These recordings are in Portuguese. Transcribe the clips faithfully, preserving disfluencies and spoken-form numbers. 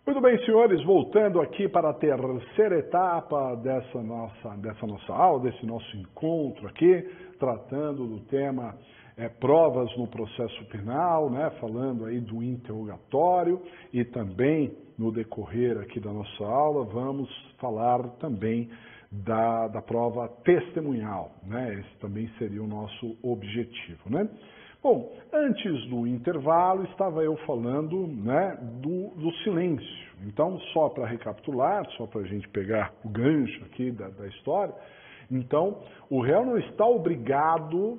Muito bem, senhores, voltando aqui para a terceira etapa dessa nossa, dessa nossa aula, desse nosso encontro aqui, tratando do tema é, provas no processo penal, né, falando aí do interrogatório e também no decorrer aqui da nossa aula vamos falar também da, da prova testemunhal, né, esse também seria o nosso objetivo, né. Bom, antes do intervalo estava eu falando, né, do, do silêncio. Então, só para recapitular, só para a gente pegar o gancho aqui da, da história, então, o réu não está obrigado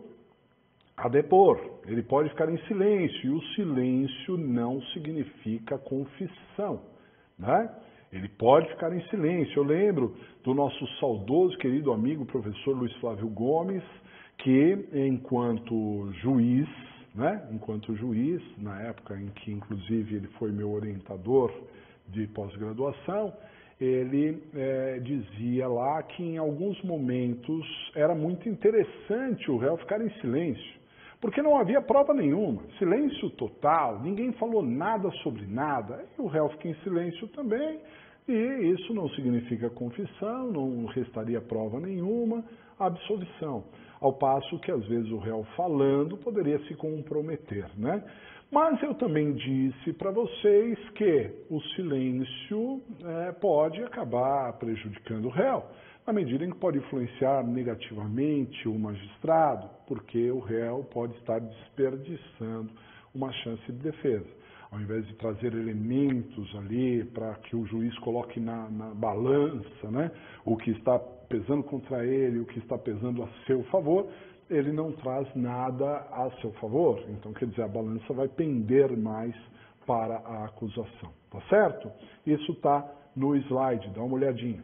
a depor, ele pode ficar em silêncio, e o silêncio não significa confissão, né? Ele pode ficar em silêncio. Eu lembro do nosso saudoso, querido amigo, professor Luiz Flávio Gomes, que enquanto juiz, né, enquanto juiz, na época em que inclusive ele foi meu orientador de pós-graduação, ele é, dizia lá que em alguns momentos era muito interessante o réu ficar em silêncio, porque não havia prova nenhuma, silêncio total, ninguém falou nada sobre nada, e o réu fica em silêncio também, e isso não significa confissão, não restaria prova nenhuma, absolvição. Ao passo que, às vezes, o réu falando poderia se comprometer, né? Mas eu também disse para vocês que o silêncio é, pode acabar prejudicando o réu, na medida em que pode influenciar negativamente o magistrado, porque o réu pode estar desperdiçando uma chance de defesa. Ao invés de trazer elementos ali para que o juiz coloque na, na balança, né, o que está pesando contra ele, o que está pesando a seu favor, ele não traz nada a seu favor. Então, quer dizer, a balança vai pender mais para a acusação, tá certo? Isso está no slide, dá uma olhadinha.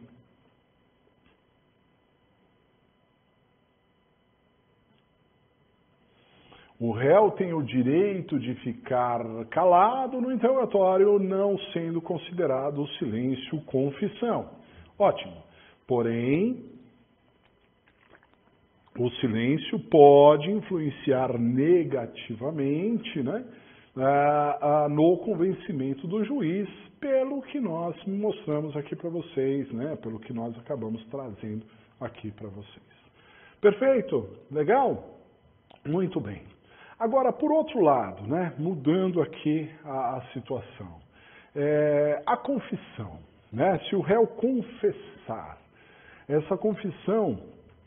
O réu tem o direito de ficar calado no interrogatório, não sendo considerado o silêncio confissão. Ótimo. Porém, o silêncio pode influenciar negativamente, né, no convencimento do juiz, pelo que nós mostramos aqui para vocês, né, pelo que nós acabamos trazendo aqui para vocês. Perfeito? Legal? Muito bem. Agora, por outro lado, né, mudando aqui a, a situação, é, a confissão, né, se o réu confessar, essa confissão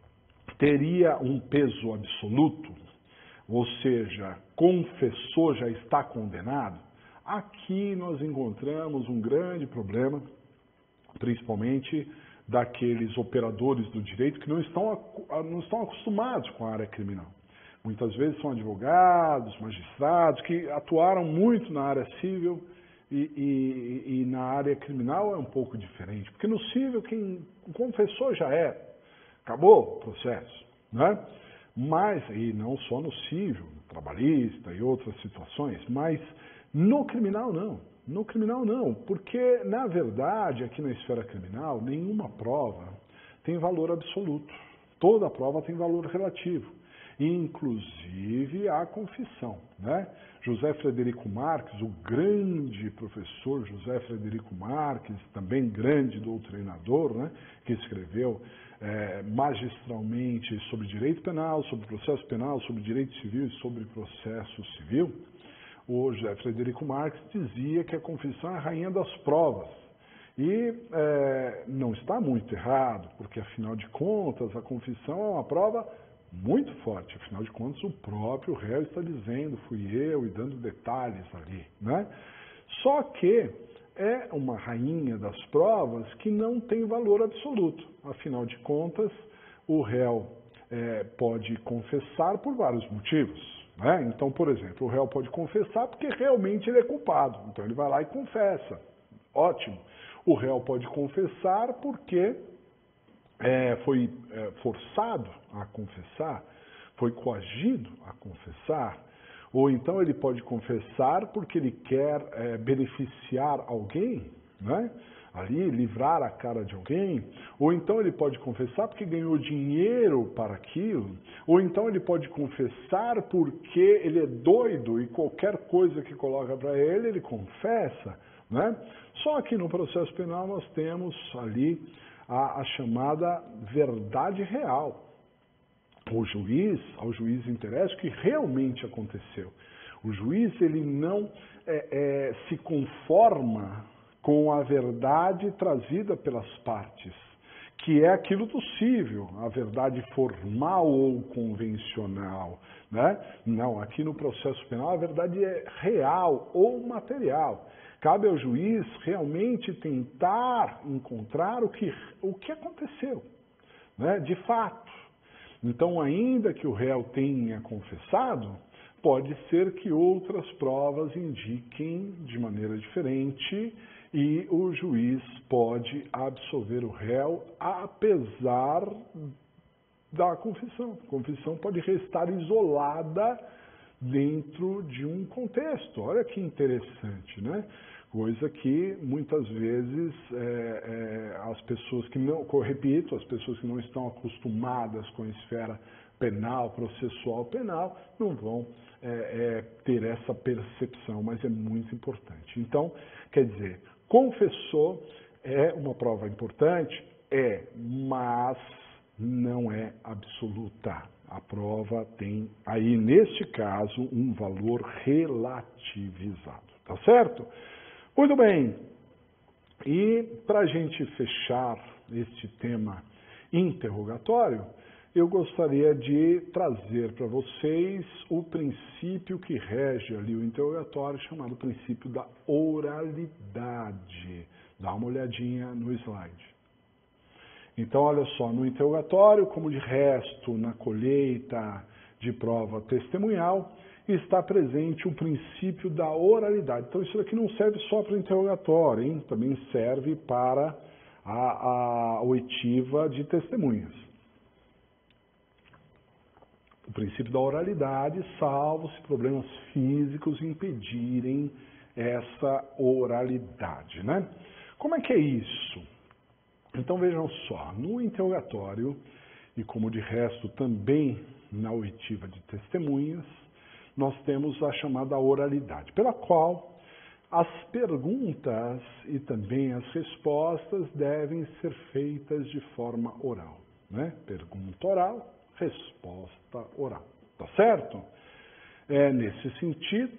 teria um peso absoluto, ou seja, confessou, já está condenado? Aqui nós encontramos um grande problema, principalmente daqueles operadores do direito que não estão, não estão acostumados com a área criminal. Muitas vezes são advogados, magistrados, que atuaram muito na área civil e, e, e na área criminal é um pouco diferente. Porque no civil, quem confessou já é, acabou o processo, né? Mas, e não só no civil, no trabalhista e outras situações, mas no criminal não. No criminal não, porque na verdade, aqui na esfera criminal, nenhuma prova tem valor absoluto. Toda prova tem valor relativo. Inclusive a confissão, né? José Frederico Marques, o grande professor José Frederico Marques, também grande doutrinador, né? Que escreveu é, magistralmente sobre direito penal, sobre processo penal, sobre direito civil e sobre processo civil, o José Frederico Marques dizia que a confissão é a rainha das provas. E é, não está muito errado, porque afinal de contas a confissão é uma prova muito forte, afinal de contas o próprio réu está dizendo, fui eu, e dando detalhes ali, né? Só que é uma rainha das provas que não tem valor absoluto, afinal de contas o réu é, pode confessar por vários motivos, né? Então, por exemplo, o réu pode confessar porque realmente ele é culpado, então ele vai lá e confessa, ótimo. O réu pode confessar porque É, foi é, forçado a confessar, foi coagido a confessar, ou então ele pode confessar porque ele quer é, beneficiar alguém, né? Ali, livrar a cara de alguém, ou então ele pode confessar porque ganhou dinheiro para aquilo, ou então ele pode confessar porque ele é doido e qualquer coisa que coloca para ele, ele confessa. né? Só que no processo penal nós temos ali a, a chamada verdade real. O juiz, ao juiz interessa o que realmente aconteceu. O juiz ele não é, é, se conforma com a verdade trazida pelas partes, que é aquilo possível, a verdade formal ou convencional, né? Não, aqui no processo penal a verdade é real ou material. Cabe ao juiz realmente tentar encontrar o que, o que aconteceu, né? De fato. Então, ainda que o réu tenha confessado, pode ser que outras provas indiquem de maneira diferente e o juiz pode absolver o réu apesar da confissão. A confissão pode restar isolada dentro de um contexto. Olha que interessante, né? Coisa que muitas vezes é, é, as pessoas que não, eu repito, as pessoas que não estão acostumadas com a esfera penal, processual penal, não vão é, é, ter essa percepção, mas é muito importante. Então, quer dizer, confessou é uma prova importante? É, mas não é absoluta. A prova tem aí, neste caso, um valor relativizado, tá certo? Muito bem, e para a gente fechar este tema interrogatório, eu gostaria de trazer para vocês o princípio que rege ali o interrogatório, chamado princípio da oralidade. Dá uma olhadinha no slide. Então, olha só, no interrogatório, como de resto na colheita de prova testemunhal, está presente o princípio da oralidade. Então, isso aqui não serve só para o interrogatório, hein? Também serve para a, a oitiva de testemunhas. O princípio da oralidade, salvo se problemas físicos impedirem essa oralidade, né? Como é que é isso? Então, vejam só, no interrogatório, e como de resto também na oitiva de testemunhas, nós temos a chamada oralidade, pela qual as perguntas e também as respostas devem ser feitas de forma oral, né? Pergunta oral, resposta oral, tá certo? É nesse sentido,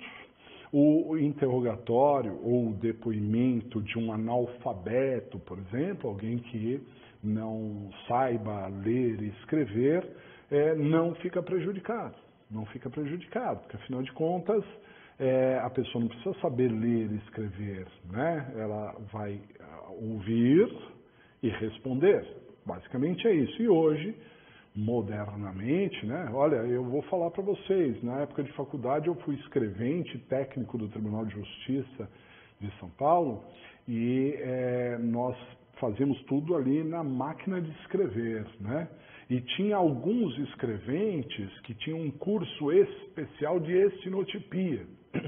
o interrogatório ou o depoimento de um analfabeto, por exemplo, alguém que não saiba ler e escrever, é, não fica prejudicado. Não fica prejudicado, porque afinal de contas, é, a pessoa não precisa saber ler e escrever, né? Ela vai ouvir e responder. Basicamente é isso. E hoje, modernamente, né? Olha, eu vou falar para vocês, na época de faculdade eu fui escrevente técnico do Tribunal de Justiça de São Paulo e é, nós fazíamos tudo ali na máquina de escrever, né? E tinha alguns escreventes que tinham um curso especial de estenotipia.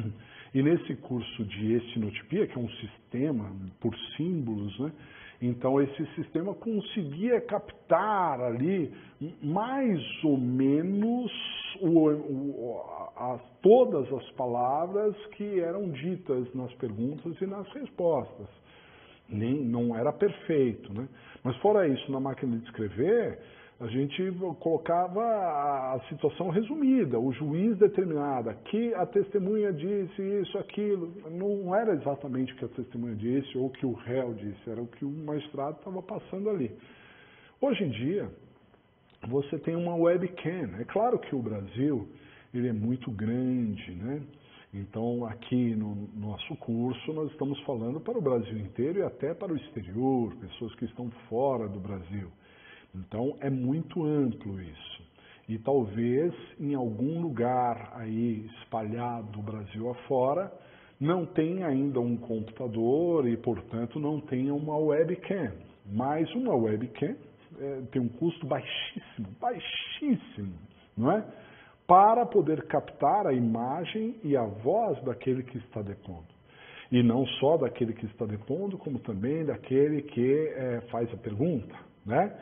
E nesse curso de estenotipia, que é um sistema por símbolos, né? Então esse sistema conseguia captar ali mais ou menos o, o, a, todas as palavras que eram ditas nas perguntas e nas respostas. Nem, não era perfeito, né? Mas fora isso, na máquina de escrever, a gente colocava a situação resumida, o juiz determinada, que a testemunha disse isso, aquilo, não era exatamente o que a testemunha disse ou o que o réu disse, era o que o magistrado estava passando ali. Hoje em dia, você tem uma webcam, é claro que o Brasil ele é muito grande, né? Então, aqui no nosso curso, nós estamos falando para o Brasil inteiro e até para o exterior, pessoas que estão fora do Brasil. Então, é muito amplo isso. E talvez em algum lugar aí espalhado do Brasil afora, não tenha ainda um computador e, portanto, não tenha uma webcam. Mas uma webcam é, tem um custo baixíssimo, baixíssimo, não é? Para poder captar a imagem e a voz daquele que está depondo. E não só daquele que está depondo, como também daquele que é, faz a pergunta, né?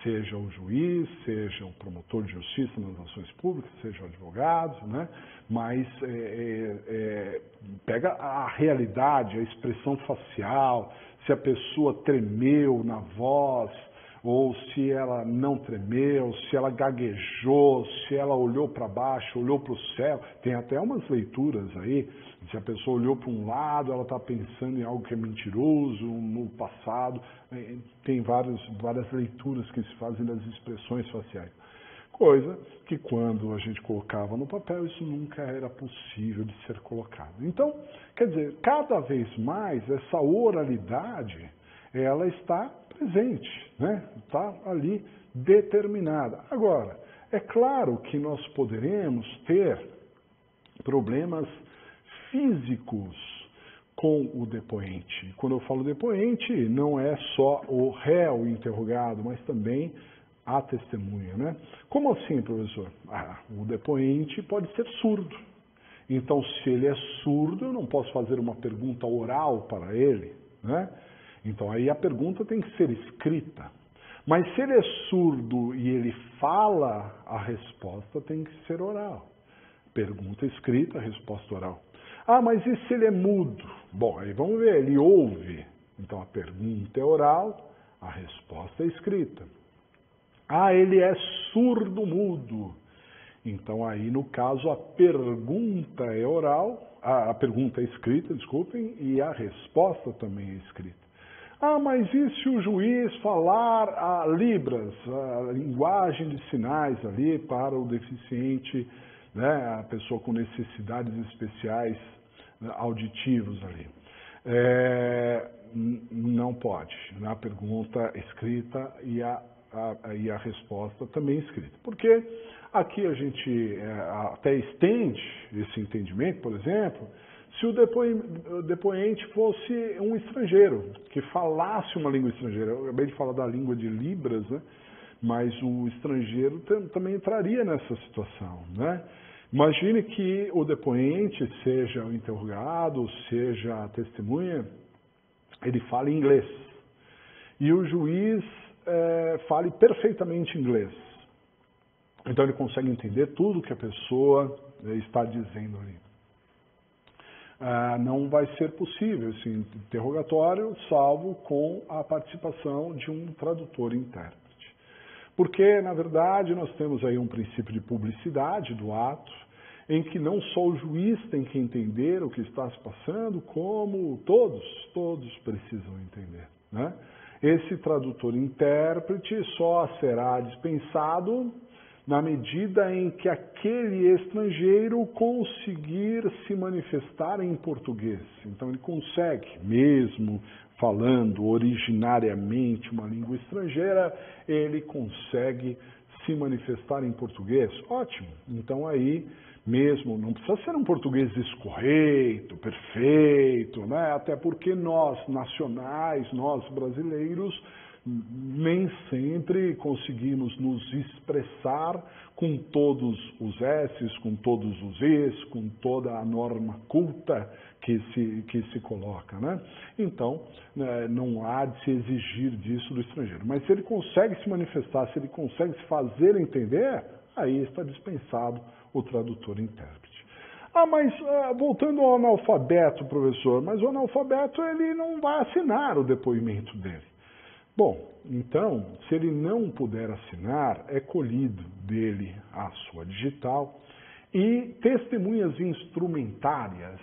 seja o juiz, seja o promotor de justiça nas ações públicas, seja o advogado, né? Mas é, é, é, pega a realidade, a expressão facial, se a pessoa tremeu na voz, ou se ela não tremeu, se ela gaguejou, se ela olhou para baixo, olhou para o céu. Tem até umas leituras aí, se a pessoa olhou para um lado, ela está pensando em algo que é mentiroso, no passado. Tem várias, várias leituras que se fazem das expressões faciais. Coisa que quando a gente colocava no papel, isso nunca era possível de ser colocado. Então, quer dizer, cada vez mais essa oralidade, ela está presente, né? Está ali determinada. Agora, é claro que nós poderemos ter problemas físicos com o depoente. Quando eu falo depoente, não é só o réu interrogado, mas também a testemunha, né? Como assim, professor? Ah, o depoente pode ser surdo. Então, se ele é surdo, eu não posso fazer uma pergunta oral para ele, né? Então, aí a pergunta tem que ser escrita. Mas se ele é surdo e ele fala, a resposta tem que ser oral. Pergunta escrita, resposta oral. Ah, mas e se ele é mudo? Bom, aí vamos ver, ele ouve. Então, a pergunta é oral, a resposta é escrita. Ah, ele é surdo-mudo. Então, aí, no caso, a pergunta é oral, a, a pergunta é escrita, desculpem, e a resposta também é escrita. Ah, mas e se o juiz falar a libras, a linguagem de sinais ali para o deficiente, né, a pessoa com necessidades especiais, né, auditivos ali? É, não pode. A pergunta escrita e a A, e a resposta também escrita. Porque aqui a gente é, até estende esse entendimento, por exemplo, se o, depoe, o depoente fosse um estrangeiro, que falasse uma língua estrangeira. Eu acabei de falar da língua de Libras, né? Mas o estrangeiro tam, também entraria nessa situação, né? Imagine que o depoente, seja o interrogado, seja a testemunha, ele fala inglês. E o juiz É, fale perfeitamente inglês. Então ele consegue entender tudo que a pessoa é, está dizendo ali. Ah, não vai ser possível esse interrogatório, salvo com a participação de um tradutor e intérprete. Porque, na verdade, nós temos aí um princípio de publicidade do ato, em que não só o juiz tem que entender o que está se passando, como todos, todos precisam entender, né? Esse tradutor-intérprete só será dispensado na medida em que aquele estrangeiro conseguir se manifestar em português. Então ele consegue, mesmo falando originariamente uma língua estrangeira, ele consegue se manifestar em português. Ótimo. Então aí, mesmo, não precisa ser um português escorreito, perfeito, né? Até porque nós, nacionais, nós brasileiros, nem sempre conseguimos nos expressar com todos os S's, com todos os E's, com toda a norma culta que se, que se coloca, né? Então, né, não há de se exigir disso do estrangeiro. Mas se ele consegue se manifestar, se ele consegue se fazer entender, aí está dispensado o tradutor-intérprete. Ah, mas ah, voltando ao analfabeto, professor, mas o analfabeto ele não vai assinar o depoimento dele. Bom, então, se ele não puder assinar, é colhido dele a sua digital e testemunhas instrumentárias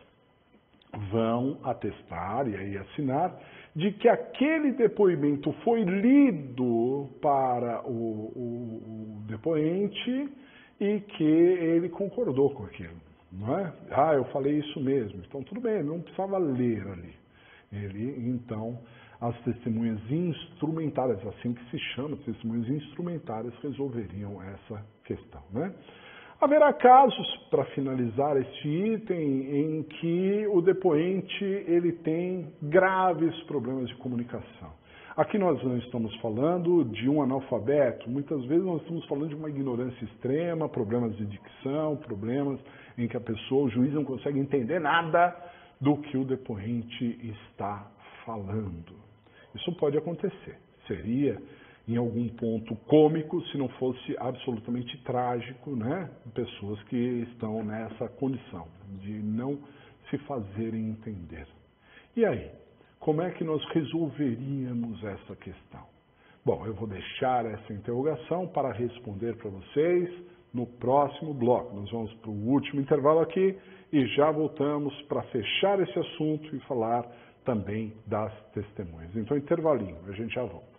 vão atestar e aí assinar de que aquele depoimento foi lido para o, o, o depoente e que ele concordou com aquilo, não é? Ah, eu falei isso mesmo. Então, tudo bem, não precisava ler ali. Ele, então, as testemunhas instrumentárias, assim que se chama, testemunhas instrumentárias, resolveriam essa questão, né? Haverá casos, para finalizar este item, em que o depoente ele tem graves problemas de comunicação. Aqui nós não estamos falando de um analfabeto, muitas vezes nós estamos falando de uma ignorância extrema, problemas de dicção, problemas em que a pessoa, o juiz não consegue entender nada do que o depoente está falando. Isso pode acontecer, seria em algum ponto cômico, se não fosse absolutamente trágico, né? Pessoas que estão nessa condição de não se fazerem entender. E aí, como é que nós resolveríamos essa questão? Bom, eu vou deixar essa interrogação para responder para vocês no próximo bloco. Nós vamos para o último intervalo aqui e já voltamos para fechar esse assunto e falar também das testemunhas. Então, intervalinho, a gente já volta.